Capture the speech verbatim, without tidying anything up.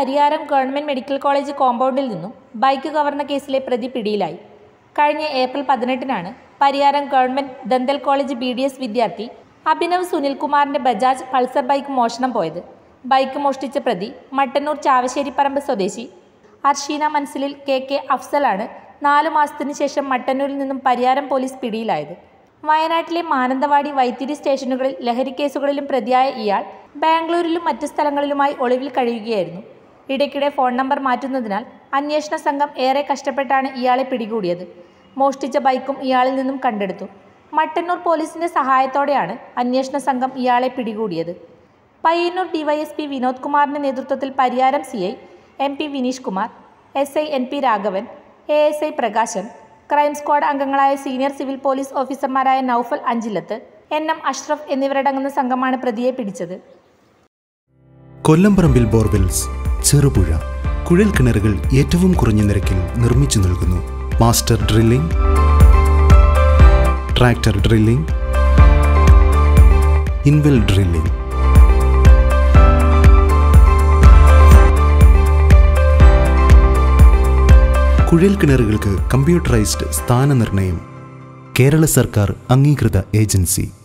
Pariyaram government medical college കോമ്പൗണ്ടിൽ നിന്നും bike കവർന്ന കേസിലെ പ്രതി പിടിയിലായി. കഴിഞ്ഞ ഏപ്രിൽ പതിനെട്ടിനാണ് Pariyaram government dental college B D S വിദ്യാർത്ഥി അഭിനവ് സുനിൽകുമാറിൻ്റെ ബജാജ് പൾസർ ബൈക്ക് മോഷണം പോയത്. ബൈക്ക് മോഷ്ടിച്ച പ്രതി മട്ടന്നൂർ ചാവശ്ശേരിപ്പറമ്പ് സ്വദേശി അർഷീന മൻസിലിൽ കെ കെ അഫ്സലാണ് നാലു മാസത്തിനു ശേഷം മട്ടന്നൂരിൽ നിന്നും പരിയാരം പോലീസ് പിടിയിലായത്. വയനാട്ടിലെ മാനന്തവാടി വൈത്തിരി സ്റ്റേഷനുകളിൽ ലഹരിക്കേസുകളിലും പ്രതിയായ ഇയാൾ ബാംഗ്ലൂരിലും മറ്റ് സ്ഥലങ്ങളിലുമായി ഒളിവിൽ കഴിയുകയായിരുന്നു. ഇടയ്ക്കിടെ ഫോൺ നമ്പർ മാറ്റുന്നതിനാൽ അന്വേഷണ സംഘം ഏറെ കഷ്ടപ്പെട്ടാണ് ഇയാളെ പിടികൂടിയത്. മോഷ്ടിച്ച ബൈക്കും ഇയാളിൽ നിന്നും കണ്ടെടുത്തു. മട്ടന്നൂർ പോലീസിന്റെ സഹായത്തോടെയാണ് അന്വേഷണ സംഘം ഇയാളെ പിടികൂടിയത്. പയ്യന്നൂർ ഡിവൈഎസ്പി വിനോദ് കുമാറിന്റെ നേതൃത്വത്തിൽ Pariyaram C I M P Vineesh Kumar, S I N P Raghavan, A S I Prakashan, crime squad അംഗങ്ങളായ സീനിയർ സിവിൽ പോലീസ് ഓഫീസർമാരായ നൌഫൽ അഞ്ചിലത്ത്, എൻ എം അഷ്റഫ് എന്നിവരടങ്ങുന്ന സംഘമാണ് പ്രതിയെ പിടിച്ചത്. കൊല്ലംപറമ്പിൽ ബോർവെൽസ്, ചെറുപുഴ കുഴൽ കിണറുകൾ ഏറ്റവും കുറഞ്ഞ നിരക്കിൽ നിർമ്മിച്ചു നൽകുന്നു. Master drilling, tractor drilling, inwell drilling, കുഴൽ കിണറുകൾക്ക് കമ്പ്യൂട്ടറൈസ്ഡ് സ്ഥാനനിർണ്ണയം. കേരള സർക്കാർ അംഗീകൃത ഏജൻസി.